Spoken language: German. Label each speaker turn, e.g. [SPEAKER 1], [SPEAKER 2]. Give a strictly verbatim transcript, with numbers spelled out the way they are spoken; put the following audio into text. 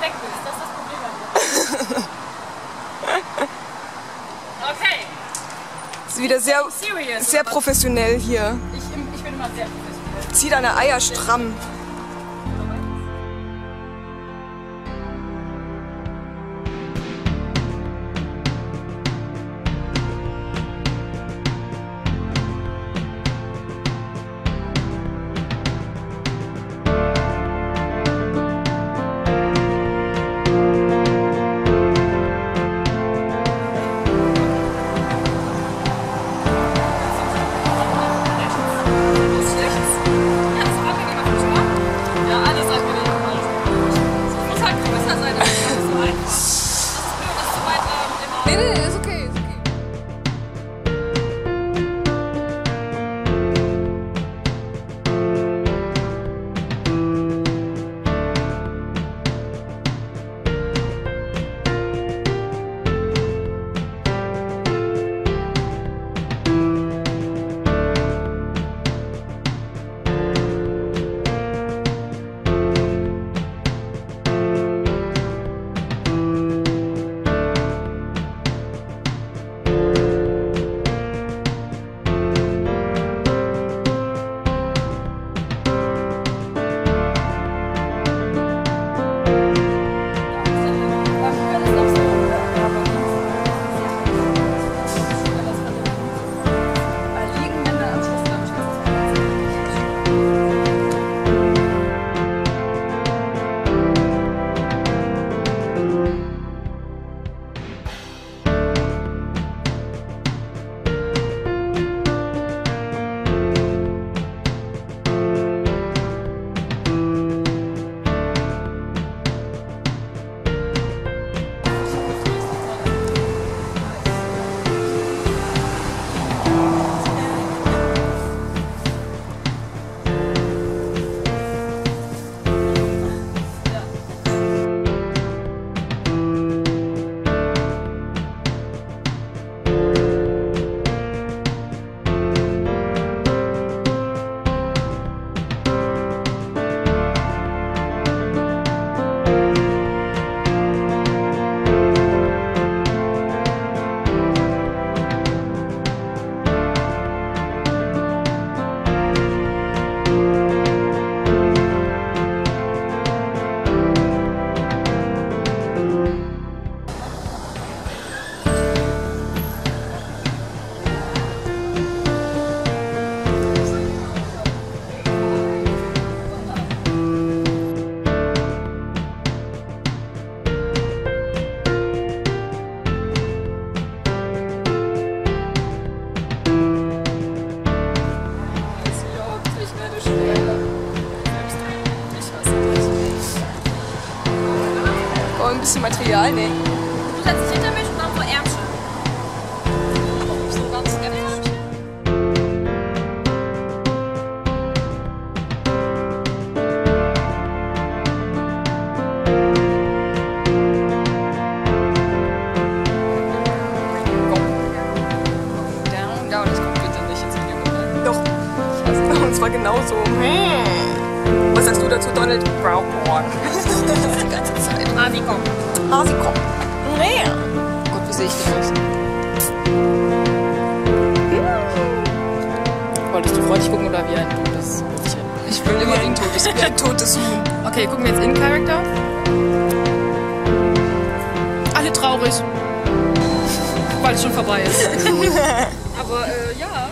[SPEAKER 1] weg bist. Das ist das Problem. Okay.
[SPEAKER 2] Ist wieder sehr,
[SPEAKER 1] Serious,
[SPEAKER 2] sehr professionell hier.
[SPEAKER 1] Ich, ich bin immer sehr professionell.
[SPEAKER 2] Zieh deine Eier stramm. bisschen Material nehmen.
[SPEAKER 1] Du setzt dich hinter mich und dann so Ärmchen. So ganz skeptisch.
[SPEAKER 3] Down, down, das kommt bitte nicht ins Video rein.
[SPEAKER 2] Doch. Und zwar genauso. Was sagst du dazu, Donald? Brown Porn. Die ganze Zeit.
[SPEAKER 1] Hasi, komm.
[SPEAKER 2] Hasi, komm. Nee.
[SPEAKER 3] Gott, wie sehe ich denn aus? Wolltest du freudig gucken oder wie ein totes Würstchen? Ich will immer wie ein totes
[SPEAKER 2] Wie ein totes Huhn.
[SPEAKER 3] Okay, gucken wir jetzt in Character. Alle traurig. Weil es schon vorbei ist. Aber äh, ja.